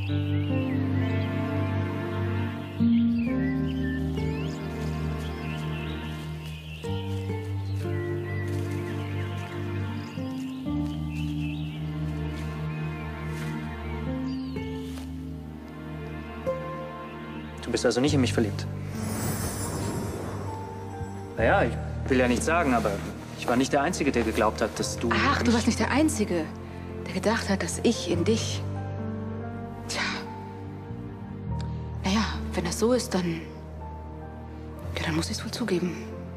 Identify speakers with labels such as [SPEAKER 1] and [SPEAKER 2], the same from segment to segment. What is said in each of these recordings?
[SPEAKER 1] Du bist also nicht in mich verliebt? Naja, ich will ja nichts sagen, aber ich war nicht der Einzige, der geglaubt hat, dass du...
[SPEAKER 2] Ach, du warst nicht der Einzige, der gedacht hat, dass ich in dich... Tja. Naja, wenn das so ist, dann... Ja, dann muss ich es wohl zugeben.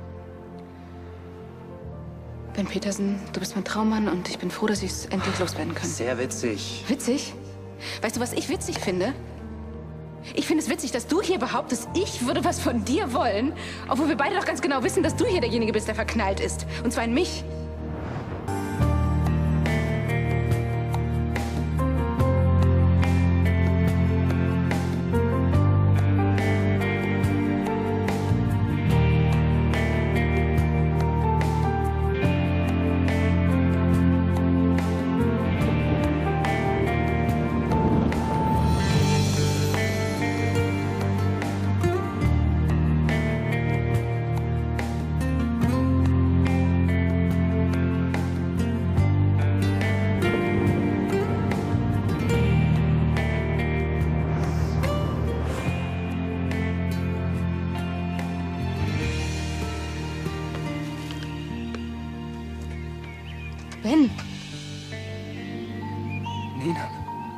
[SPEAKER 2] Ben Petersen, du bist mein Traummann und ich bin froh, dass ich es endlich loswerden kann.
[SPEAKER 1] Sehr witzig.
[SPEAKER 2] Witzig? Weißt du, was ich witzig finde? Ich finde es witzig, dass du hier behauptest, ich würde was von dir wollen, obwohl wir beide doch ganz genau wissen, dass du hier derjenige bist, der verknallt ist. Und zwar in mich. Ben.
[SPEAKER 1] Nina.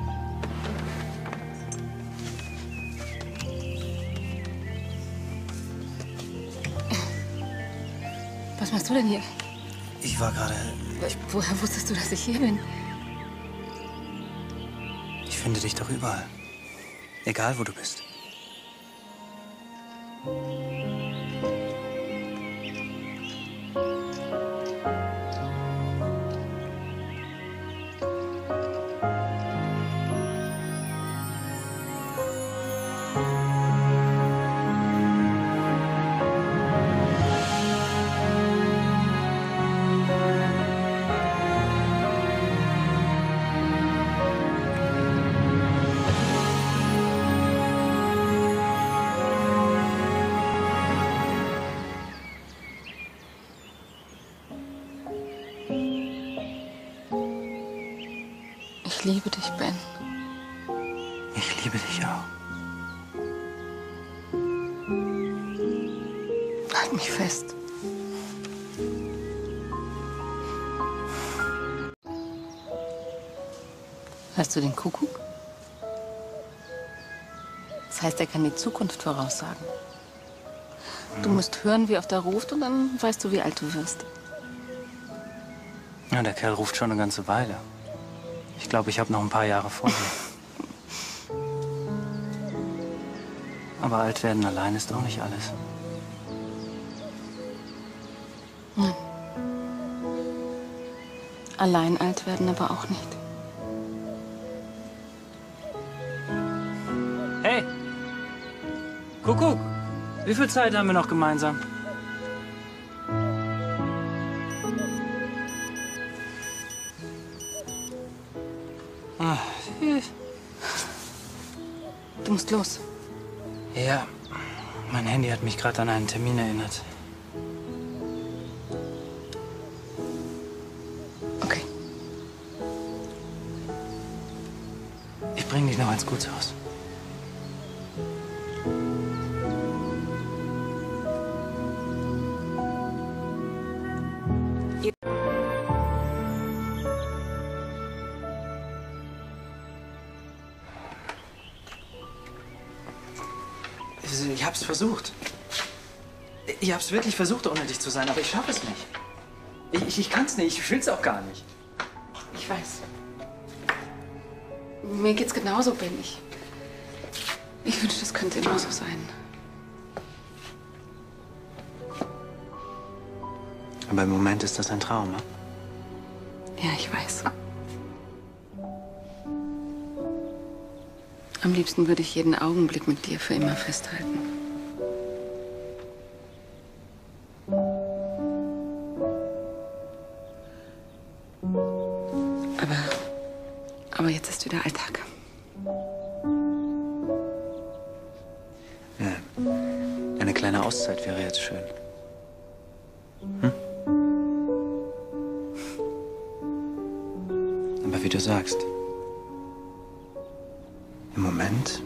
[SPEAKER 2] Was machst du denn hier?
[SPEAKER 3] Ich war gerade...
[SPEAKER 2] Woher wusstest du, dass ich hier bin?
[SPEAKER 3] Ich finde dich doch überall. Egal, wo du bist.
[SPEAKER 2] Ich liebe dich, Ben.
[SPEAKER 3] Ich liebe dich auch.
[SPEAKER 2] Halt mich fest. Hörst du den Kuckuck? Das heißt, er kann die Zukunft voraussagen. Du musst hören, wie oft er ruft, und dann weißt du, wie alt du wirst.
[SPEAKER 3] Ja, der Kerl ruft schon eine ganze Weile. Ich glaube, ich habe noch ein paar Jahre vor mir. Aber alt werden allein ist auch nicht alles.
[SPEAKER 2] Nein. Allein alt werden aber auch nicht.
[SPEAKER 3] Hey! Kuckuck! Wie viel Zeit haben wir noch gemeinsam?
[SPEAKER 2] Du musst los.
[SPEAKER 3] Ja, mein Handy hat mich gerade an einen Termin erinnert.
[SPEAKER 2] Okay.
[SPEAKER 3] Ich bringe dich noch ins Gutshaus. Ich hab's versucht. Ich hab's wirklich versucht, ohne dich zu sein, aber ich schaffe es nicht. Ich kann's nicht, ich will's auch gar nicht.
[SPEAKER 2] Ich weiß. Mir geht's genauso, Ben. Ich wünschte, das könnte immer so sein.
[SPEAKER 3] Aber im Moment ist das ein Traum, ne?
[SPEAKER 2] Ja, ich weiß. Am liebsten würde ich jeden Augenblick mit dir für immer festhalten. Aber jetzt ist wieder Alltag.
[SPEAKER 3] Ja, eine kleine Auszeit wäre jetzt schön. Hm? Aber wie du sagst, im Moment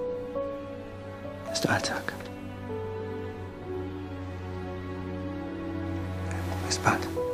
[SPEAKER 3] ist Alltag. Bis bald.